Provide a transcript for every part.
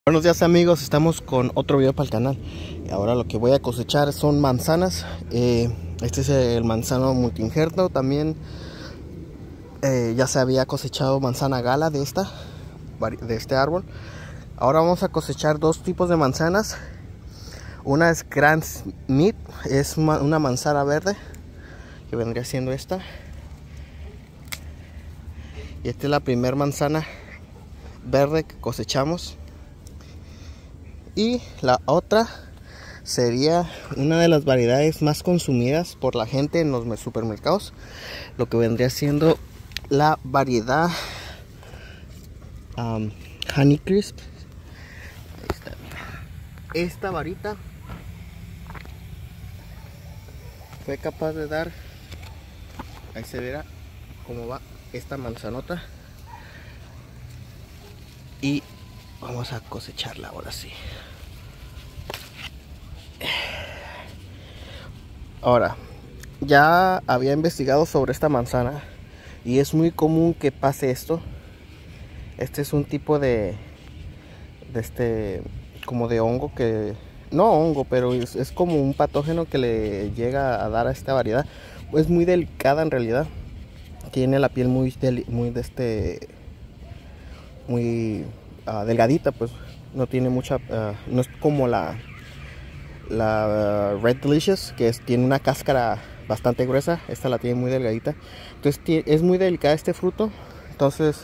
Buenos días amigos, estamos con otro video para el canal. Ahora lo que voy a cosechar son manzanas. Este es el manzano multi-injerto. También ya se había cosechado manzana gala de este árbol. Ahora vamos a cosechar dos tipos de manzanas. Una es Grand Smith, es una manzana verde, que vendría siendo esta. Y esta es la primera manzana verde que cosechamos. Y la otra sería una de las variedades más consumidas por la gente en los supermercados, lo que vendría siendo la variedad Honeycrisp. Esta varita fue capaz de dar, ahí se verá cómo va esta manzanota, y vamos a cosecharla ahora sí. Ahora, ya había investigado sobre esta manzana y es muy común que pase esto. Este es un tipo de como de hongo, que no hongo, pero es como un patógeno que le llega a dar a esta variedad. Es muy delicada en realidad. Tiene la piel muy delgadita, pues no tiene mucha, no es como la Red Delicious, que tiene una cáscara bastante gruesa. Esta la tiene muy delgadita, entonces es muy delicada este fruto. Entonces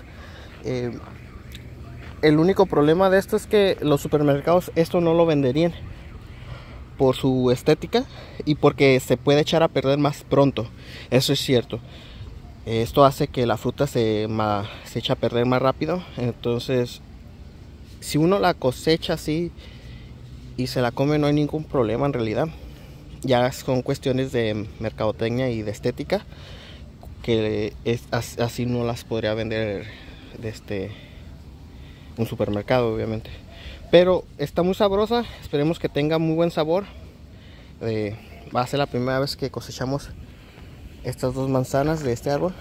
el único problema de esto es que los supermercados esto no lo venderían por su estética y porque se puede echar a perder más pronto. Eso es cierto. Esto hace que la fruta se echa a perder más rápido. Entonces, si uno la cosecha así y se la come, no hay ningún problema en realidad. Ya son cuestiones de mercadotecnia y de estética, que así no las podría vender un supermercado, obviamente. Pero está muy sabrosa, esperemos que tenga muy buen sabor. Va a ser la primera vez que cosechamos estas dos manzanas de este árbol,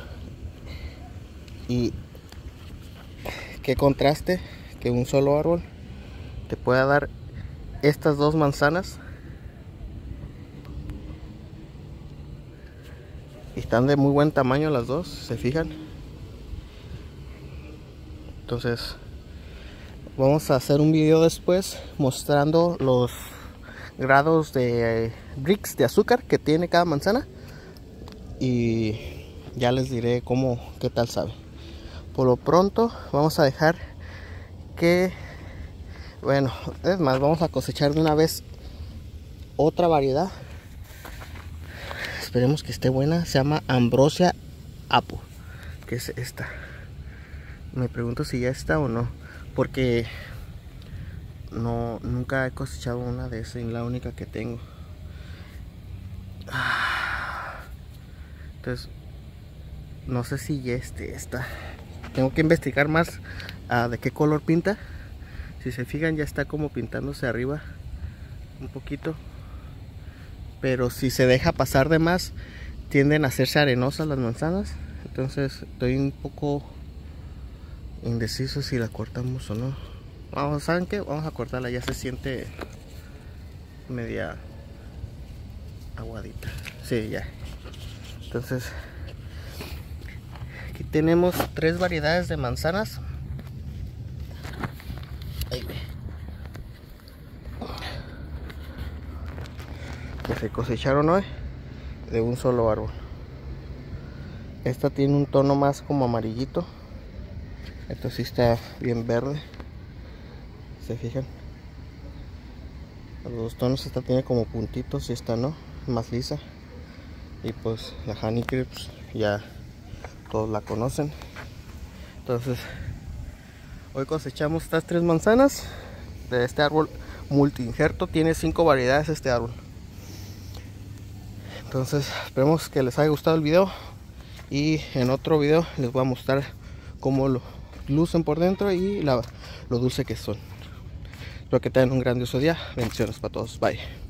y qué contraste que un solo árbol te pueda dar estas dos manzanas. Y están de muy buen tamaño las dos, se fijan. Entonces vamos a hacer un video después mostrando los grados de bricks de azúcar que tiene cada manzana, y ya les diré qué tal sabe. Por lo pronto vamos a dejar que, bueno, es más, vamos a cosechar de una vez otra variedad. Esperemos que esté buena. Se llama Ambrosia Apple, que es esta. Me pregunto si ya está o no, porque nunca he cosechado una de esas, la única que tengo. Entonces no sé si ya está. Tengo que investigar más de qué color pinta. Si se fijan, ya está como pintándose arriba un poquito, pero si se deja pasar de más tienden a hacerse arenosas las manzanas. Entonces estoy un poco indeciso si la cortamos o no. ¿Saben qué? Vamos a cortarla, ya se siente media aguadita. Sí, ya. Entonces aquí tenemos tres variedades de manzanas. Que se cosecharon hoy de un solo árbol. Esta tiene un tono más como amarillito. Esta sí está bien verde. ¿Se fijan? Los dos tonos. Esta tiene como puntitos y esta no, más lisa. Y pues la Honeycrisp ya todos la conocen. Entonces hoy cosechamos estas tres manzanas de este árbol multi-injerto. Tiene 5 variedades este árbol. Entonces esperemos que les haya gustado el video, y en otro video les voy a mostrar cómo lo lucen por dentro y lo dulce que son. Espero que tengan un grandioso día. Bendiciones para todos. Bye.